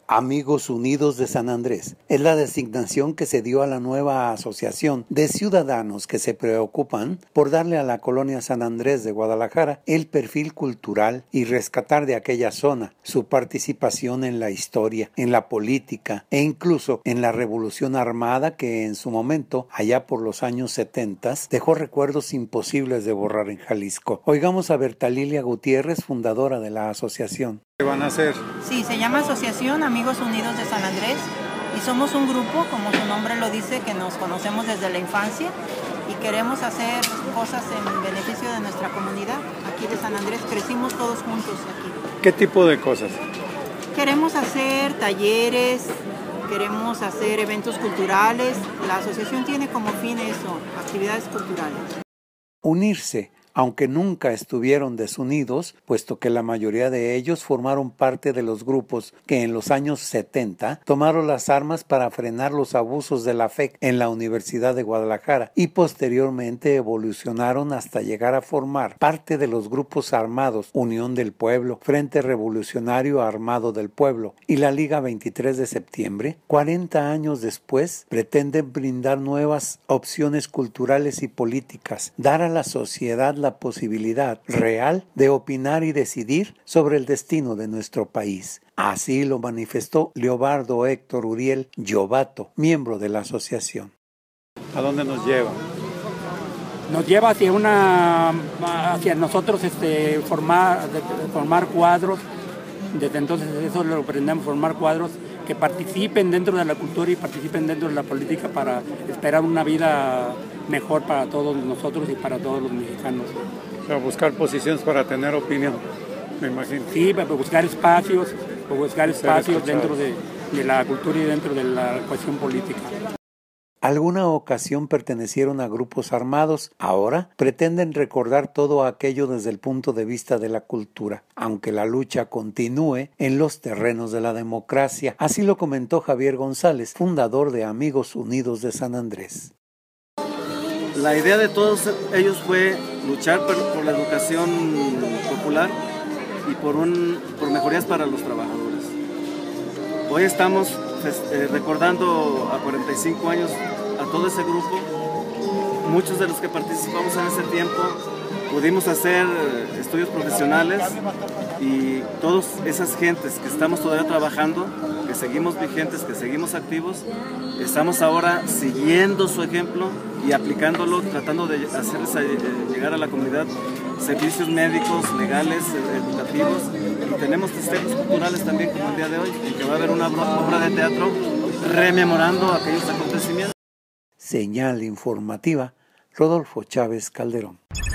Amigos Unidos de San Andrés es la designación que se dio a la nueva asociación de ciudadanos que se preocupan por darle a la colonia San Andrés de Guadalajara el perfil cultural y rescatar de aquella zona su participación en la historia, en la política e incluso en la Revolución Armada que en su momento, allá por los años 70, dejó recuerdos imposibles de borrar en Jalisco. Oigamos a Bertalilia Gutiérrez, fundadora de la asociación. ¿Qué van a hacer? Sí, se llama Asociación Amigos Unidos de San Andrés y somos un grupo, como su nombre lo dice, que nos conocemos desde la infancia y queremos hacer cosas en beneficio de nuestra comunidad aquí de San Andrés. Crecimos todos juntos aquí. ¿Qué tipo de cosas? Queremos hacer talleres, queremos hacer eventos culturales. La asociación tiene como fin eso, actividades culturales. Unirse, aunque nunca estuvieron desunidos, puesto que la mayoría de ellos formaron parte de los grupos que en los años 70 tomaron las armas para frenar los abusos de la FEC en la Universidad de Guadalajara y posteriormente evolucionaron hasta llegar a formar parte de los grupos armados Unión del Pueblo, Frente Revolucionario Armado del Pueblo y la Liga 23 de septiembre. 40 años después pretenden brindar nuevas opciones culturales y políticas, dar a la sociedad la posibilidad real de opinar y decidir sobre el destino de nuestro país. Así lo manifestó Leobardo Héctor Uriel Llobato, miembro de la asociación. ¿A dónde nos lleva? Nos lleva hacia nosotros formar cuadros. Desde entonces eso lo aprendemos, formar cuadros que participen dentro de la cultura y participen dentro de la política para esperar una vida mejor para todos nosotros y para todos los mexicanos. O sea, buscar posiciones para tener opinión, me imagino. Sí, para buscar espacios dentro de la cultura y dentro de la cuestión política. Alguna ocasión pertenecieron a grupos armados, ahora pretenden recordar todo aquello desde el punto de vista de la cultura, aunque la lucha continúe en los terrenos de la democracia. Así lo comentó Javier González, fundador de Amigos Unidos de San Andrés. La idea de todos ellos fue luchar por la educación popular y por mejorías para los trabajadores. Hoy estamos recordando a 45 años a todo ese grupo. Muchos de los que participamos en ese tiempo pudimos hacer estudios profesionales y todas esas gentes que estamos todavía trabajando, que seguimos vigentes, que seguimos activos, estamos ahora siguiendo su ejemplo y aplicándolo, tratando de hacerles llegar a la comunidad servicios médicos, legales, educativos, y tenemos testigos culturales también como el día de hoy, en que va a haber una obra de teatro rememorando aquellos acontecimientos. Señal informativa, Rodolfo Chávez Calderón.